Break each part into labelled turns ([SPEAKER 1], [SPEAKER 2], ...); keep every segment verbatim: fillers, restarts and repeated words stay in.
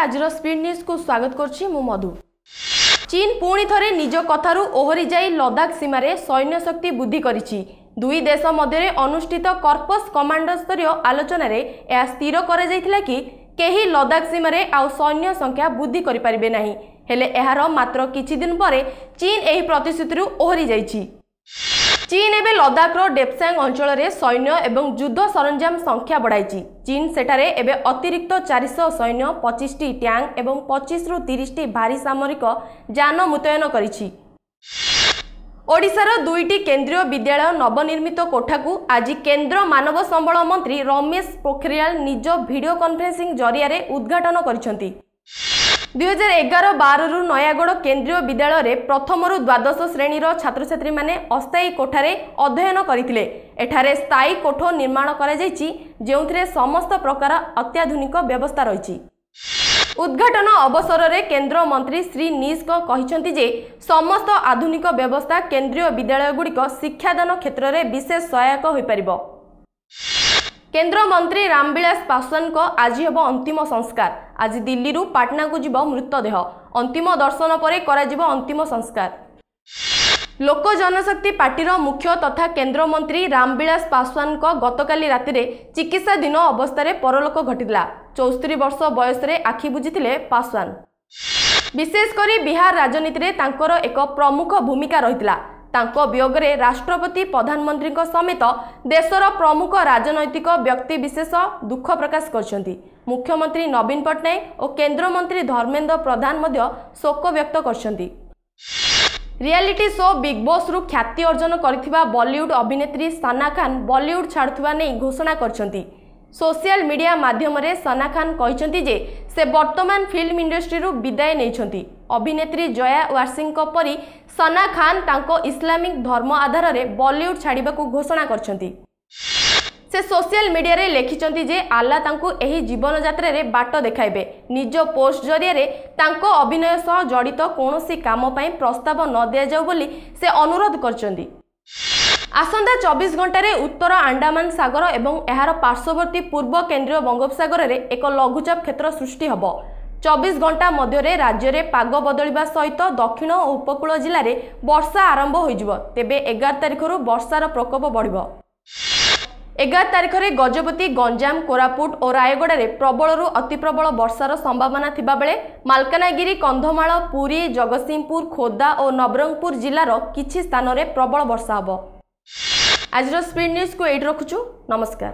[SPEAKER 1] आज speed news को स्वागत करछि मु मधु। चीन पुणी थरे निज कथारू ओहरी जाई लद्दाख सीमारे सैन्य शक्ति वृद्धि करिछि। दुई देश मध्य अनुष्ठित कर्पस कमांडर स्तरीय आलोचन रे यह स्थिर करा जायथिला कि केही लद्दाख सीमारे आउ सैन्य संख्या वृद्धि करि परिबे नाही। हेले एहार मात्र किछि दिन परे चीन एही प्रतिश्रुतिरू ओहरी जाइछि। चीन एबे लद्दाख रो डेप्सांग अंचल रे सैन्य एवं युद्ध सरंजाम संख्या बढ़ाइछि। चीन सेठारे एबे अतिरिक्त चार सौ सैन्य पच्चीस टी टैंक एवं पच्चीस रु तीस टी भारी सामरिक जान मुतयन करिछि। ओडिशार दुईटी केंद्रीय विद्यालय नवनिर्मित कोठा को आज केंद्र मानव संबल मंत्री रमेश पोखरियाल निज वीडियो कॉन्फ्रेंसिंग जरिया उद्घाटन करिसेंति। दुई हजार एगार बार रु नयागढ़ केंद्रीय विद्यालय रे प्रथम रु द्वादश श्रेणी छात्र छात्री माने अस्थायी कोठारे अध्ययन करथिले। एठारे स्थायी कोठ निर्माण करा जायछि जेउथिरे समस्त प्रकार अत्याधुनिक व्यवस्था रहिछि। उद्घाटन अवसर रे केंद्र मंत्री श्री निशंक कहिसेंति जे समस्त आधुनिक व्यवस्था केंद्रीय विद्यालय गुड़िक शिक्षादान क्षेत्र में विशेष सहायक होई परिबो। केंद्र मंत्री रामविलास पासवान को आज हेब अंतिम संस्कार। आज दिल्ली रु पाटना को जीव मृतदेह अंतिम दर्शन पर करा जीव अंतिम संस्कार। लोक जनशक्ति पार्टी मुख्य तथा केंद्र मंत्री रामविलास पासवान को गतकाली राति रे चिकित्साधीन अवस्था परलोक घटिला। चौस्तरी वर्ष बयस रे आखि बुझिथिले पासवान। विशेषकर बिहार राजनीति रे तांकर एक प्रमुख भूमिका रहितला। तांको वियोग रे राष्ट्रपति प्रधानमंत्री को समेत देशर प्रमुख राजनैतिक व्यक्ति विशेष दुख प्रकाश करछंती। मुख्यमंत्री नवीन पट्टनायक और केंद्र मंत्री धर्मेंद्र प्रधान मध्य शोक व्यक्त करछंती। रियलिटी शो बिग बॉस रु ख्याति अर्जन करथिबा बॉलीवुड अभिनेत्री सना खान बॉलीवुड छाड़ुवा नहीं घोषणा करछंती। सोशल मीडिया माध्यम रे सना खान कहिसेंती जे से वर्तमान फिल्म इंडस्ट्री रु विदाय नेइछंती। अभिनेत्री जया वारसिंग को परी सना खान तांको इस्लामिक धर्म आधार रे बॉलीवुड छाड़िबा को घोषणा करछंती। से सोशल मीडिया रे लेखिचंती जे आल्ला तांको एही जीवन यात्रा रे बाट देखाइबे। निज पोस्ट जरिया रे तांको अभिनय सह जड़ित कोनोसी काम पई प्रस्ताव न दिया जाऊ बोली से अनुरोध करछंती। आसंता चौबीस घंटा रे उत्तर अंडमान सागर एवं एहार पार्श्ववर्ती पूर्व केंद्रीय बंगोपसागर रे एक लघुचाप क्षेत्र सृष्टि हबो। चौबीस घंटा मध्य राज्य रे पाग बदलिबा सहित दक्षिण और उपकूल जिले में वर्षा आरंभ होइजिबो। तेबे एगार तारिख रु वर्षार प्रकोप बढ़िबो। एगार तारिख रे गजपति गंजाम कोरापुट और रायगढ़ रे प्रबल रु अति प्रबल वर्षार संभावना थिबा बेले मालकानगिरी कंधमाल पुरी जगतसिंहपुर खोर्धा और नवरंगपुर जिलार किछि स्थान रे प्रबल वर्षा हबो। आज स्पीड न्यूज को एट रखुछु। नमस्कार।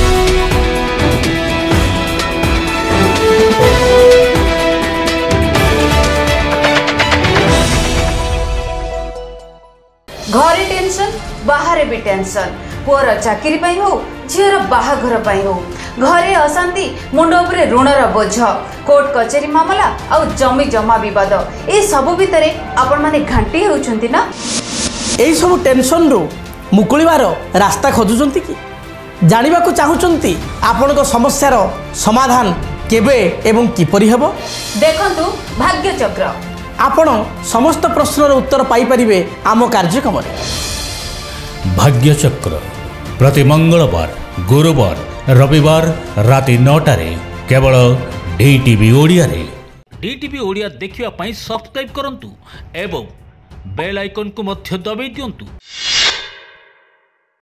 [SPEAKER 2] घरे टेंशन बाहर भी टेंशन पुअर चाकरी पाई हो झीर बाहाघर पाई हो घरे अशांति मुंड उपरे ऋणर बोझ कोर्ट कचेरी मामला आ जमी जमा विवाद ए सब भितर आपण माने घांटी होउछंती ना।
[SPEAKER 3] एई सब टेंशन रो मुकुलिबार रास्ता खोजुचंती कि जानिबा को चाहुचंती आपण को समस्यार समाधान केबे एवं किपरि हेबो।
[SPEAKER 2] देखंतु भाग्य चक्र
[SPEAKER 3] आपण समस्त प्रश्नर उत्तर पाई परिबे आम कार्यक्रम रे।
[SPEAKER 4] भाग्य चक्र प्रति मंगलवार गुरुवार रविवार राति नौटा रे केवल डीटीवी ओडिया रे। डीटीवी ओडिया देखिवा पई सब्सक्राइब करंतु एवं बेल आइकन को मध्य दबाई दियंतु।